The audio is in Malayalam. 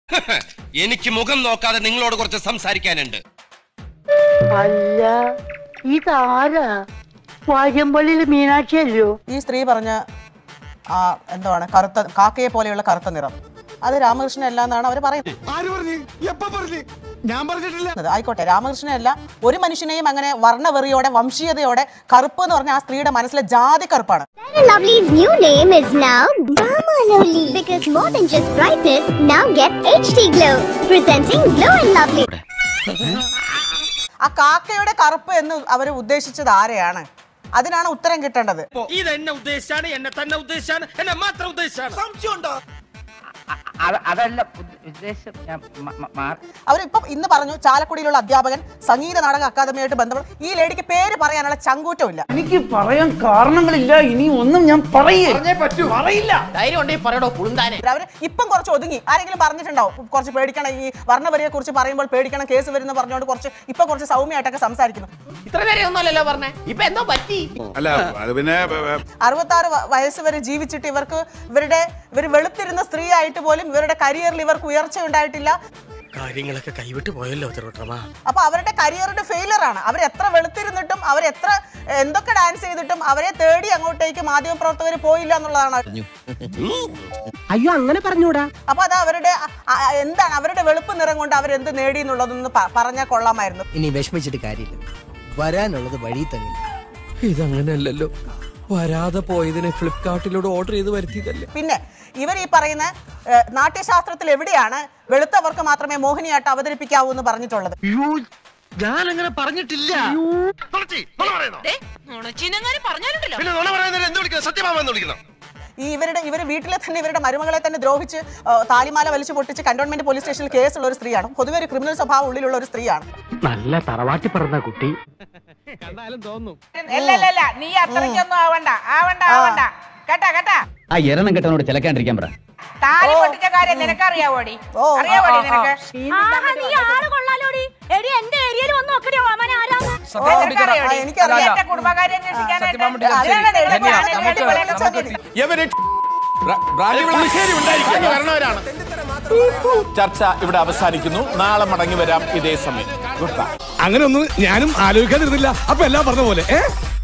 എനിക്ക് മുഖം നോക്കാതെ നിങ്ങളോട് കുറച്ച് സംസാരിക്കാനുണ്ട്. അല്ല ഇതാരാ? വാര്യമ്പള്ളിയിൽ മീനാക്ഷി അല്ലയോ? ഈ സ്ത്രീ പറഞ്ഞ എന്താണ് കറുത്ത കാക്കയെ പോലെയുള്ള കറുത്ത നിറം, അത് രാമകൃഷ്ണൻ അല്ല എന്നാണ് അവർ പറയുന്നത്. ആയിക്കോട്ടെ, രാമകൃഷ്ണൻ അല്ല. ഒരു മനുഷ്യനെയും അങ്ങനെ വർണ്ണവെറിയോടെ വംശീയതയോടെ കറുപ്പ് എന്ന് പറഞ്ഞ ആ സ്ത്രീയുടെ മനസ്സിലെ ജാതി കറുപ്പാണ്. ആ കാക്കയുടെ കറുപ്പ് എന്ന് അവർ ഉദ്ദേശിച്ചത് ആരെയാണ്? അതിനാണ് ഉത്തരം കിട്ടേണ്ടത്. അവരിപ്പം ഇന്ന് പറഞ്ഞു ചാലക്കുടിയിലുള്ള അധ്യാപകൻ സംഗീത നാടക അക്കാദമിയായിട്ട് ബന്ധപ്പെട്ട് ഈ ലേഡിക്ക് പേര് പറയാനുള്ള ചങ്കൂറ്റമില്ല. എനിക്ക് പറയാൻ കാരണങ്ങളില്ല, ഇനി ഒന്നും ഞാൻ പറയില്ല. അവര് ഇപ്പം കുറച്ച് ഒതുങ്ങി. ആരെങ്കിലും പറഞ്ഞിട്ടുണ്ടാവും കുറച്ച് പേടിക്കണം, ഈ വർണ്ണവരിയെ കുറിച്ച് പറയുമ്പോൾ പേടിക്കണം, കേസ് വരുന്ന പറഞ്ഞുകൊണ്ട് കുറച്ച് സൗമ്യമായിട്ടൊക്കെ സംസാരിക്കുന്നു. 66 വയസ്സ് വരെ ജീവിച്ചിട്ട് ഇവർ വെളുത്തിരുന്ന സ്ത്രീ ആയിട്ട് പോലും ഇവരുടെ കരിയറിൽ ഇവർക്ക് ഉയർച്ച ഉണ്ടായിട്ടില്ല. കാര്യങ്ങളൊക്കെ കൈവിട്ട് പോയല്ലോ. അപ്പൊ അവരുടെ കരിയറിന്റെ ഫെയിലർ ആണ്. അവർ എത്ര വെളുത്തിരുന്നിട്ടും അവരെത്ര എന്തൊക്കെ ഡാൻസ് ചെയ്തിട്ടും അവരെ തേടി അങ്ങോട്ടേക്ക് മാധ്യമപ്രവർത്തകർ പോയില്ല എന്നുള്ളതാണ്. അയ്യോ അങ്ങനെ പറഞ്ഞൂടാ. അപ്പൊ അത് അവരുടെ എന്താണ് അവരുടെ വെളുപ്പ് നിറം കൊണ്ട് അവരെന്ത് നേടി എന്നുള്ളതൊന്ന് പറഞ്ഞാൽ കൊള്ളാമായിരുന്നു. ഇനി വിഷമിച്ചിട്ട് കാര്യമില്ല, വരാനുള്ളത് വഴി തന്നെ. ഇതങ്ങനെയല്ലല്ലോ, വരാതെ പോയതിനെ ഫ്ലിപ്കാർട്ടിലൂടെ ഓർഡർ ചെയ്ത് വരുത്തിയതല്ലേ. പിന്നെ ഇവർ ഈ പറയുന്ന നാട്യശാസ്ത്രത്തിൽ എവിടെയാണ് വെളുത്തവർക്ക് മാത്രമേ മോഹിനിയാട്ടം അവതരിപ്പിക്കാവൂ എന്ന് പറഞ്ഞിട്ടുള്ളത്? ഞാൻ അങ്ങനെ പറഞ്ഞിട്ടില്ല. ഈ ഇവര് വീട്ടിലെ തന്നെ ഇവരുടെ മരുമകളെ തന്നെ ദ്രോഹിച്ച് താലിമാല വലിച്ചു പൊട്ടിച്ച് കന്റോൺമെന്റ് പോലീസ് സ്റ്റേഷനിൽ കേസുള്ള ഒരു സ്ത്രീയാണ്. പൊതുവെ ഒരു ക്രിമിനൽ സ്വഭാവം ഉള്ളിലുള്ള ഒരു സ്ത്രീയാണ്. നല്ല തറവാട്ടി പറഞ്ഞ കുട്ടി കണ്ടാലും തോന്നും. നീ അത്രയ്ക്കൊന്നും ആവണ്ട കേട്ടാ. ആ എരണം കെട്ടനോട് ചിലക്കാണ്ടിരിക്കാൻ പറ. താലി പൊട്ടിച്ച കാര്യം നിനക്കറിയാവോടി? അറിയാവോടി നിനക്ക്? കുടുംബകാര്യം ചർച്ച ഇവിടെ അവസാനിക്കുന്നു. നാളെ മടങ്ങി വരാം ഇതേ സമയം. അങ്ങനെ ഒന്നും ഞാനും ആലോചിക്കാതിരുന്നില്ല. അപ്പൊ എല്ലാം പറഞ്ഞ പോലെ